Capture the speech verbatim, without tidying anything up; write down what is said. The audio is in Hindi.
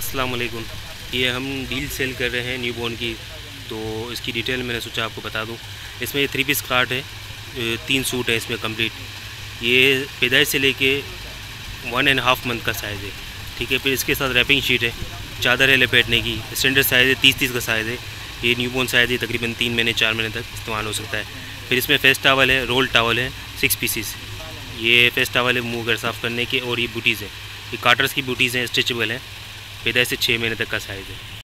अस्सलाम वालेकुम। ये हम डील सेल कर रहे हैं न्यूबॉर्न की, तो इसकी डिटेल मैंने सोचा आपको बता दूं। इसमें ये थ्री पीस कार्ट है, तीन सूट है इसमें कंप्लीट। ये पैदाइश से लेके वन एंड हाफ मंथ का साइज़ है, ठीक है। फिर इसके साथ रैपिंग शीट है, चादर है लपेटने की, स्टैंडर्ड साइज़ है, तीस तीस का साइज़ है। ये न्यूबॉर्न साइज़ है, तकरीबन तीन महीने चार महीने तक इस्तेमाल हो सकता है। फिर इसमें फेस टावल है, रोल टावल है, सिक्स पीसीस। ये फेस टावल है मुँह घर साफ़ करने के, और ये बूटीज़ है, ये काटर्स की बूटीज़ हैं, स्ट्रेचेबल है। पैदाइश से छः महीने तक का साइज़ है।